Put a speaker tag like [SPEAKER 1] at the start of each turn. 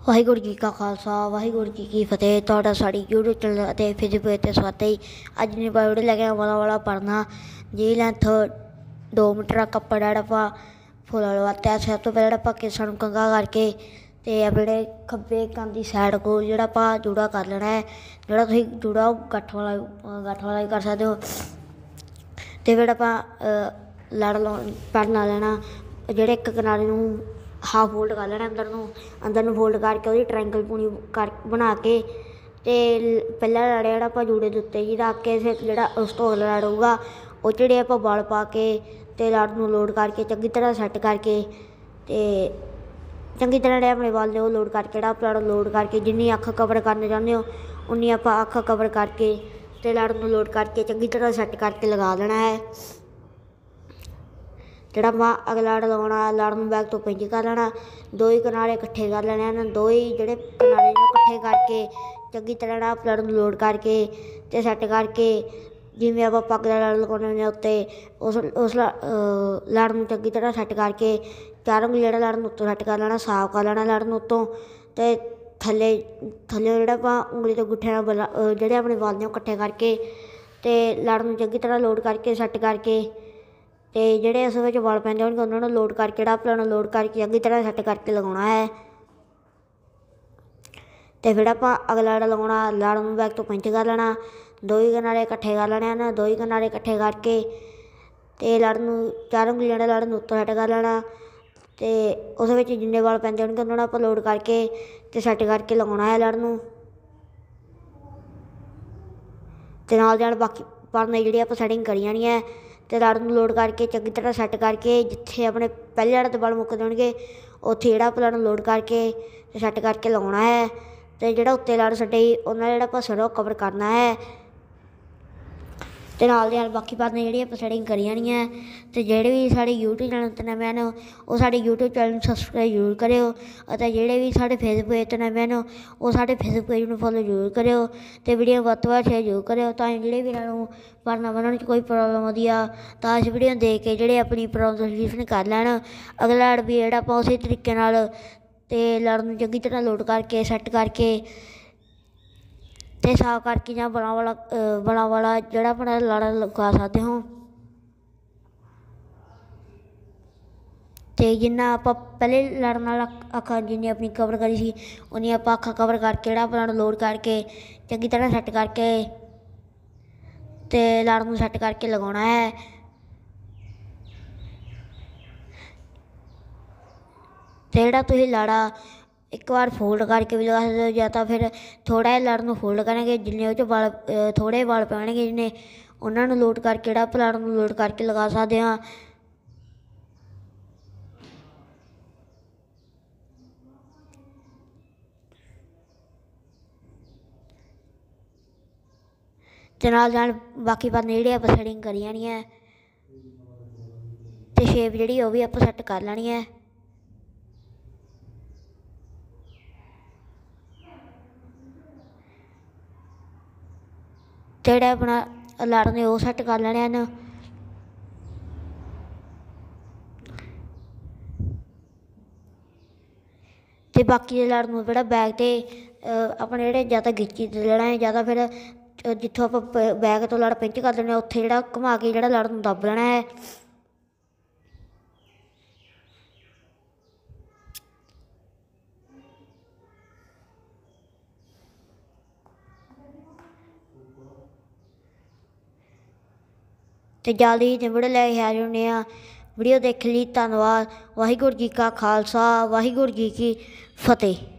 [SPEAKER 1] ਵਾਹਿਗੁਰੂ ਜੀ ਕਾ ਖਾਲਸਾ ਵਾਹਿਗੁਰੂ ਜੀ ਕੀ ਫਤਿਹ। ਤੁਹਾਡਾ ਸਾਡੀ YouTube ਚੈਨਲ ਅਤੇ ਫੇਸਬੁੱਕ 'ਤੇ ਸਵਾਗਤ ਹੈ। ਅੱਜ ਦੀ ਵੀਡੀਓ ਲੈ ਕੇ ਵਾਲਾ ਪੜ੍ਹਨਾ ਜੀ ਲੈਂਥ 2 ਮੀਟਰ ਕੱਪੜਾ ਜਿਹੜਾ ਆਪਾਂ ਫੁੱਲ ਲਵਾਤਾ। ਸਭ ਤੋਂ ਪਹਿਲਾਂ ਆਪਾਂ ਕੇਸਾਂ ਨੂੰ ਕੰਘਾ ਕਰਕੇ ਅਤੇ ਆਪਣੇ ਖੱਬੇ ਕੰਨ ਦੀ ਸਾਈਡ ਕੋਲ ਜਿਹੜਾ ਆਪਾਂ ਜੂੜਾ ਕਰ ਲੈਣਾ ਹੈ। ਜਿਹੜਾ ਤੁਸੀਂ ਜੂੜਾ ਉਹ ਗੱਠ ਵਾਲਾ ਵੀ ਕਰ ਸਕਦੇ ਹੋ। ਅਤੇ ਫਿਰ ਆਪਾਂ ਲੜ ਲਾ ਲੈਣਾ। ਜਿਹੜੇ ਇੱਕ ਕਿਨਾਰੇ ਨੂੰ ਹਾਫ ਫੋਲਡ ਕਰ ਲੈਣਾ ਅੰਦਰ ਨੂੰ ਫੋਲਡ ਕਰਕੇ ਉਹਦੀ ਟਰਾਇੰਗਲ ਪੂਣੀ ਬਣਾ ਕੇ ਅਤੇ ਪਹਿਲਾ ਲੜ ਜਿਹੜਾ ਆਪਾਂ ਜੂੜੇ ਦੇ ਉੱਤੇ ਹੀ ਰੱਖ ਕੇ ਫਿਰ ਜਿਹੜਾ ਉਸ ਤੋਂ ਅਗਲਾ ਲੜ ਹੋਊਗਾ ਉਹ ਜਿਹੜੇ ਆਪਾਂ ਵਲ ਪਾ ਕੇ ਅਤੇ ਲੜ ਨੂੰ ਲੋਡ ਕਰਕੇ ਚੰਗੀ ਤਰ੍ਹਾਂ ਸੈੱਟ ਕਰਕੇ ਅਤੇ ਚੰਗੀ ਤਰ੍ਹਾਂ ਜਿਹੜੇ ਆਪਣੇ ਵੱਲ ਨੇ ਉਹ ਲੋਡ ਕਰਕੇ ਜਿਹੜਾ ਆਪਾਂ ਲੜ ਲੋਡ ਕਰਕੇ ਜਿੰਨੀ ਅੱਖ ਕਵਰ ਕਰਨਾ ਚਾਹੁੰਦੇ ਹੋ ਉਨੀ ਆਪਾਂ ਅੱਖ ਕਵਰ ਕਰਕੇ ਅਤੇ ਲੜ ਨੂੰ ਲੋਡ ਕਰਕੇ ਚੰਗੀ ਤਰ੍ਹਾਂ ਸੈੱਟ ਕਰਕੇ ਲਗਾ ਦੇਣਾ ਹੈ। ਜਿਹੜਾ ਆਪਾਂ ਅਗਲਾ ਲੜ ਲਗਾਉਣਾ ਲੜ ਨੂੰ ਬੈਕ ਤੋਂ ਪਿੰਚ ਕਰ ਲੈਣਾ। ਦੋ ਹੀ ਕਿਨਾਰੇ ਇਕੱਠੇ ਕਰ ਲੈਣੇ ਹਨ। ਦੋ ਹੀ ਜਿਹੜੇ ਕਿਨਾਰੇ ਨੇ ਇਕੱਠੇ ਕਰਕੇ ਚੰਗੀ ਤਰ੍ਹਾਂ ਲੜ ਨੂੰ ਲੋਡ ਕਰਕੇ ਅਤੇ ਸੈੱਟ ਕਰਕੇ ਜਿਵੇਂ ਆਪਾਂ ਪੱਗ ਦਾ ਲੜ ਲਗਾਉਂਦੇ ਹੁੰਦੇ ਹਾਂ ਉੱਤੇ ਉਸ ਲੜ ਨੂੰ ਚੰਗੀ ਤਰ੍ਹਾਂ ਸੈੱਟ ਕਰਕੇ ਚਾਰੋਂ ਜਿਹੜਾ ਲੜ ਨੂੰ ਉੱਤੋਂ ਸੈੱਟ ਕਰ ਲੈਣਾ। ਸਾਫ਼ ਕਰ ਲੈਣਾ ਲੜ ਨੂੰ ਉੱਤੋਂ ਅਤੇ ਥੱਲੇ ਜਿਹੜਾ ਆਪਾਂ ਉਂਗਲੀ ਤੋਂ ਗੁੱਠਿਆਂ ਨਾਲ ਜਿਹੜੇ ਆਪਣੇ ਵੱਲ ਨੇ ਉਹ ਇਕੱਠੇ ਕਰਕੇ ਅਤੇ ਲੜ ਨੂੰ ਚੰਗੀ ਤਰ੍ਹਾਂ ਲੋਡ ਕਰਕੇ ਸੈੱਟ ਕਰਕੇ ਅਤੇ ਜਿਹੜੇ ਉਸ ਵਿੱਚ ਵਲ ਪੈਂਦੇ ਹੋਣਗੇ ਉਹਨਾਂ ਨੂੰ ਲੋਡ ਕਰਕੇ ਜਿਹੜਾ ਆਪਾਂ ਨੂੰ ਲੋਡ ਕਰਕੇ ਚੰਗੀ ਤਰ੍ਹਾਂ ਸੈੱਟ ਕਰਕੇ ਲਗਾਉਣਾ ਹੈ। ਅਤੇ ਫਿਰ ਆਪਾਂ ਅਗਲਾ ਲੜ ਲਗਾਉਣਾ ਲੜ ਨੂੰ ਬੈਕ ਤੋਂ ਪਿੰਚ ਕਰ ਲੈਣਾ। ਦੋ ਹੀ ਕਿਨਾਰੇ ਇਕੱਠੇ ਕਰ ਲੈਣੇ ਹਨ। ਦੋ ਹੀ ਕਿਨਾਰੇ ਇਕੱਠੇ ਕਰਕੇ ਅਤੇ ਲੜ ਨੂੰ ਚਾਰੋਂ ਉਂਗਲੀਆਂ ਲੜ ਨੂੰ ਉੱਤੋਂ ਸੈੱਟ ਕਰ ਲੈਣਾ ਅਤੇ ਉਸ ਵਿੱਚ ਜਿੰਨੇ ਵਲ ਪੈਂਦੇ ਹੋਣਗੇ ਉਹਨਾਂ ਨੂੰ ਆਪਾਂ ਲੋਡ ਕਰਕੇ ਅਤੇ ਸੈੱਟ ਕਰਕੇ ਲਗਾਉਣਾ ਹੈ ਲੜ ਨੂੰ। ਅਤੇ ਨਾਲ ਦੀ ਨਾਲ ਬਾਕੀ ਪਰਨੇ ਜਿਹੜੀ ਆਪਾਂ ਸੈਟਿੰਗ ਕਰੀ ਜਾਣੀ ਹੈ ਅਤੇ ਲੜ ਨੂੰ ਲੋਡ ਕਰਕੇ ਚੰਗੀ ਤਰ੍ਹਾਂ ਸੈੱਟ ਕਰਕੇ ਜਿੱਥੇ ਆਪਣੇ ਪਹਿਲੇ ਲੜ ਦੇ ਵਲ ਮੁੱਕਦੇ ਹੋਣਗੇ ਉੱਥੇ ਜਿਹੜਾ ਆਪਾਂ ਲੜ ਨੂੰ ਲੋਡ ਕਰਕੇ ਅਤੇ ਸੈੱਟ ਕਰਕੇ ਲਗਾਉਣਾ ਹੈ। ਅਤੇ ਜਿਹੜਾ ਉੱਤੇ ਲੜ ਛੱਡੇ ਉਹਨਾਂ ਜਿਹੜਾ ਆਪਾਂ ਸਿਰੋਂ ਕਵਰ ਕਰਨਾ ਹੈ ਅਤੇ ਨਾਲ ਦੀ ਨਾਲ ਬਾਕੀ ਪਰਨੇ ਜਿਹੜੀ ਆਪਾਂ ਸੈਟਿੰਗ ਕਰੀ ਜਾਣੀ ਹੈ। ਅਤੇ ਜਿਹੜੇ ਵੀ ਸਾਡੇ YouTube ਚੈਨਲ 'ਤੇ ਨਵੇਂ ਹਨ ਉਹ ਸਾਡੇ YouTube ਚੈਨਲ ਨੂੰ ਸਬਸਕ੍ਰਾਈਬ ਜ਼ਰੂਰ ਕਰਿਓ ਅਤੇ ਜਿਹੜੇ ਵੀ ਸਾਡੇ ਫੇਸਬੁੱਕ ਪੇਜ 'ਤੇ ਨਵੇਂ ਹਨ ਉਹ ਸਾਡੇ ਫੇਸਬੁੱਕ ਪੇਜ ਨੂੰ ਫੋਲੋ ਜ਼ਰੂਰ ਕਰਿਓ ਅਤੇ ਵੀਡੀਓ ਵੱਧ ਤੋਂ ਵੱਧ ਸ਼ੇਅਰ ਜ਼ਰੂਰ ਕਰਿਓ ਤਾਂ ਜਿਹੜੇ ਵੀਰਾਂ ਨੂੰ ਪਰਨਾ ਬਣਾਉਣ 'ਚ ਕੋਈ ਪ੍ਰੋਬਲਮ ਆਉਂਦੀ ਆ ਤਾਂ ਇਸ ਵੀਡੀਓ ਨੂੰ ਦੇਖ ਕੇ ਜਿਹੜੇ ਆਪਣੀ ਪ੍ਰੋਬਲਮ ਦਾ ਸਲਿਊਸ਼ਨ ਕਰ ਲੈਣ। ਅਗਲਾ ਲੜ ਵੀ ਜਿਹੜਾ ਆਪਾਂ ਉਸੇ ਤਰੀਕੇ ਨਾਲ ਅਤੇ ਲੜ ਨੂੰ ਚੰਗੀ ਤਰ੍ਹਾਂ ਲੋਡ ਕਰਕੇ ਸੈੱਟ ਕਰਕੇ ਅਤੇ ਸਾਫ਼ ਕਰਕੇ ਜਾਂ ਬਲਾਂ ਵਾਲਾ ਜਿਹੜਾ ਆਪਣਾ ਲੜ ਲਗਾ ਸਕਦੇ ਹੋ। ਅਤੇ ਜਿੰਨਾ ਆਪਾਂ ਪਹਿਲੇ ਲੜ ਨਾਲ ਅੱਖਾਂ ਜਿੰਨੀ ਆਪਣੀ ਕਵਰ ਕਰੀ ਸੀ ਉਨੀ ਆਪਾਂ ਅੱਖਾਂ ਕਵਰ ਕਰਕੇ ਜਿਹੜਾ ਆਪਣਾ ਲੋਡ ਕਰਕੇ ਚੰਗੀ ਤਰ੍ਹਾਂ ਸੈੱਟ ਕਰਕੇ ਅਤੇ ਲੜ ਨੂੰ ਸੈੱਟ ਕਰਕੇ ਲਗਾਉਣਾ ਹੈ। ਅਤੇ ਜਿਹੜਾ ਤੁਸੀਂ ਲੜਾ ਇੱਕ ਵਾਰ ਫੋਲਡ ਕਰਕੇ ਵੀ ਲਗਾ ਸਕਦੇ ਹੋ ਜਾਂ ਤਾਂ ਫਿਰ ਥੋੜ੍ਹਾ ਜਿਹਾ ਲੜ ਨੂੰ ਫੋਲਡ ਕਰਾਂਗੇ ਜਿੰਨੇ ਉਹ 'ਚ ਵਲ ਥੋੜ੍ਹੇ ਵਲ ਪੈਣਗੇ ਜਿੰਨੇ ਉਹਨਾਂ ਨੂੰ ਲੋਡ ਕਰਕੇ ਜਿਹੜਾ ਆਪਾਂ ਲੜ ਨੂੰ ਲੋਡ ਕਰਕੇ ਲਗਾ ਸਕਦੇ ਹਾਂ। ਅਤੇ ਨਾਲ ਬਾਕੀ ਪਰਨੇ ਜਿਹੜੇ ਆਪਾਂ ਸੈਟਿੰਗ ਕਰੀ ਜਾਣੀ ਹੈ ਅਤੇ ਸ਼ੇਪ ਜਿਹੜੀ ਉਹ ਵੀ ਆਪਾਂ ਸੈੱਟ ਕਰ ਲੈਣੀ ਹੈ। ਅਤੇ ਜਿਹੜੇ ਆਪਣਾ ਲੜ ਨੇ ਉਹ ਸੈੱਟ ਕਰ ਲੈਣੇ ਹਨ। ਅਤੇ ਬਾਕੀ ਦੇ ਲੜ ਨੂੰ ਜਿਹੜਾ ਬੈਕ 'ਤੇ ਆਪਣੇ ਜਿਹੜੇ ਜਾਂ ਤਾਂ ਗਿੱਚੀ 'ਤੇ ਲੈਣਾ ਹੈ ਜਾਂ ਤਾਂ ਫਿਰ ਜਿੱਥੋਂ ਆਪਾਂ ਬੈਕ ਤੋਂ ਲੜ ਪਿੰਚ ਕਰ ਲੈਂਦੇ ਹਾਂ ਉੱਥੇ ਜਿਹੜਾ ਘੁਮਾ ਕੇ ਜਿਹੜਾ ਲੜ ਨੂੰ ਦੱਬ ਲੈਣਾ ਹੈ। ਅਤੇ ਜਲਦੀ ਹੀ ਵੀਡੀਓ ਲੈ ਕੇ ਹਾਜ਼ਰ ਹੁੰਦੇ ਹਾਂ। ਵੀਡੀਓ ਦੇਖਣ ਲਈ ਧੰਨਵਾਦ। ਵਾਹਿਗੁਰੂ ਜੀ ਕਾ ਖਾਲਸਾ ਵਾਹਿਗੁਰੂ ਜੀ ਕੀ ਫਤਿਹ।